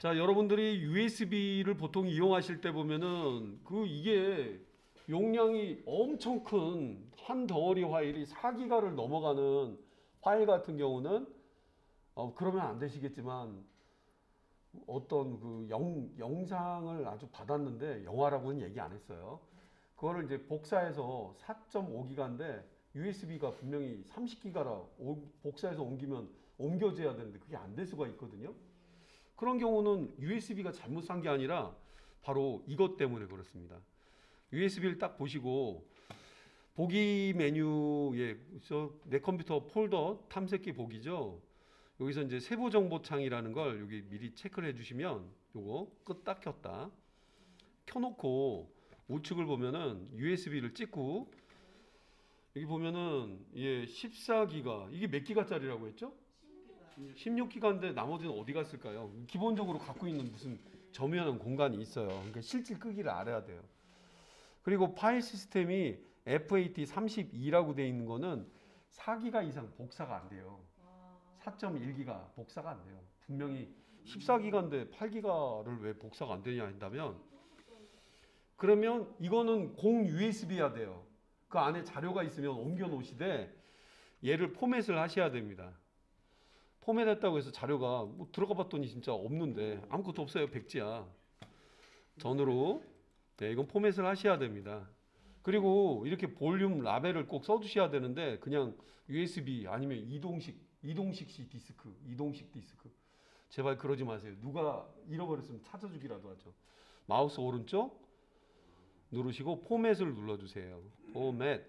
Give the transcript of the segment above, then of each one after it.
자, 여러분들이 USB를 보통 이용하실 때 보면은 이게 용량이 엄청 큰 한 덩어리 파일이 4기가를 넘어가는 파일 같은 경우는 그러면 안 되시겠지만 어떤 영상을 아주 받았는데 영화라고는 얘기 안 했어요. 그거를 이제 복사해서 4.5기가인데 USB가 분명히 30기가라 복사해서 옮겨져야 되는데 그게 안 될 수가 있거든요. 그런 경우는 USB가 잘못 산 게 아니라 바로 이것 때문에 그렇습니다. USB를 딱 보시고 보기 메뉴에 내 컴퓨터 폴더 탐색기 보기죠. 여기서 이제 세부 정보 창이라는 걸 여기 미리 체크를 해주시면 요거 껐다 켰다 켜놓고 우측을 보면은 USB를 찍고 여기 보면은 14기가 이게 몇 기가짜리라고 했죠? 16기가인데 나머지는 어디 갔을까요? 기본적으로 갖고 있는 무슨 점유하는 공간이 있어요. 그러니까 실질 크기를 알아야 돼요. 그리고 파일 시스템이 FAT32라고 되어 있는 거는 4기가 이상 복사가 안 돼요. 4.1기가 복사가 안 돼요. 분명히 14기가인데 8기가를 왜 복사가 안 되냐 한다면 그러면 이거는 공 USB야 돼요. 그 안에 자료가 있으면 옮겨 놓으시되 얘를 포맷을 하셔야 됩니다. 포맷했다고 해서 자료가 들어가 봤더니 진짜 없는데 아무것도 없어요. 백지야. 전으로. 네, 이건 포맷을 하셔야 됩니다. 그리고 이렇게 볼륨 라벨을 꼭 써주셔야 되는데 그냥 USB 아니면 이동식 디스크 제발 그러지 마세요. 누가 잃어버렸으면 찾아주기라도 하죠. 마우스 오른쪽 누르시고 포맷을 눌러주세요. 포맷.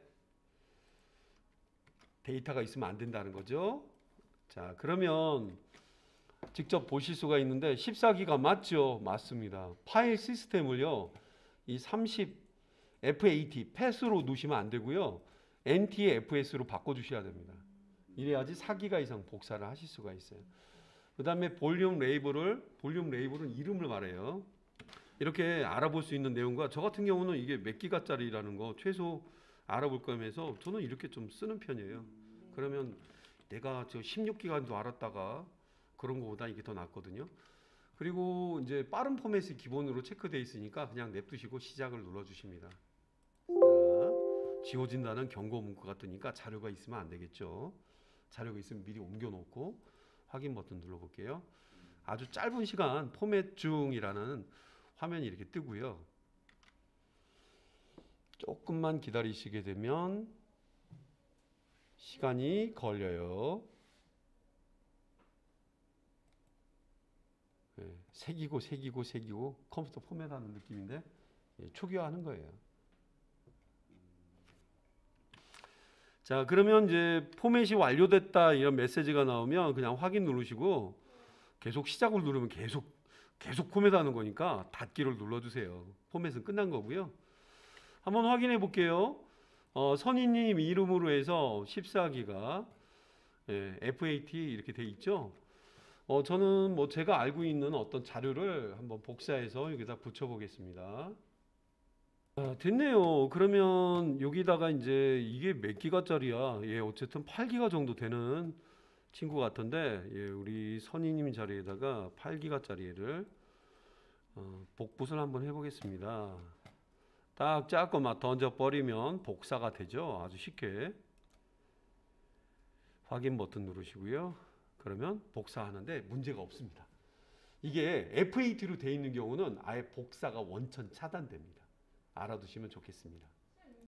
데이터가 있으면 안 된다는 거죠. 자, 그러면 직접 보실 수가 있는데 14기가 맞죠? 맞습니다. 파일 시스템을요. 이 30 FAT 패스로 놓으시면 안 되고요. NTFS로 바꿔주셔야 됩니다. 이래야지 4기가 이상 복사를 하실 수가 있어요. 그 다음에 볼륨 레이블은 이름을 말해요. 이렇게 알아볼 수 있는 내용과 저 같은 경우는 이게 몇 기가짜리라는 거 최소 알아볼 거면서 저는 이렇게 좀 쓰는 편이에요. 그러면 내가 저 16기가인 줄 알았다가 그런 거보다 이게 더 낫거든요. 그리고 이제 빠른 포맷이 기본으로 체크되어 있으니까 그냥 냅두시고 시작을 눌러주십니다. 자, 지워진다는 경고 문구가 뜨니까 자료가 있으면 안 되겠죠. 자료가 있으면 미리 옮겨놓고 확인 버튼 눌러볼게요. 아주 짧은 시간 포맷 중이라는 화면이 이렇게 뜨고요. 조금만 기다리시게 되면 시간이 걸려요. 새기고 컴퓨터 포맷하는 느낌인데 초기화하는 거예요. 자, 그러면 이제 포맷이 완료됐다 이런 메시지가 나오면 그냥 확인 누르시고 계속 시작을 누르면 계속 포맷하는 거니까 닫기를 눌러주세요. 포맷은 끝난 거고요. 한번 확인해 볼게요. 선희님 이름으로 해서 14기가 FAT 이렇게 돼 있죠. 저는 제가 알고 있는 어떤 자료를 한번 복사해서 여기다 붙여 보겠습니다. 됐네요. 그러면 여기다가 이제 이게 몇 기가짜리야? 어쨌든 8기가 정도 되는 친구 같은데 우리 선희님 자리에다가 8기가짜리를 복붙을 한번 해보겠습니다. 딱 작고 막 던져버리면 복사가 되죠. 아주 쉽게. 확인 버튼 누르시고요. 그러면 복사하는데 문제가 없습니다. 이게 FAT로 되어 있는 경우는 아예 복사가 원천 차단됩니다. 알아두시면 좋겠습니다.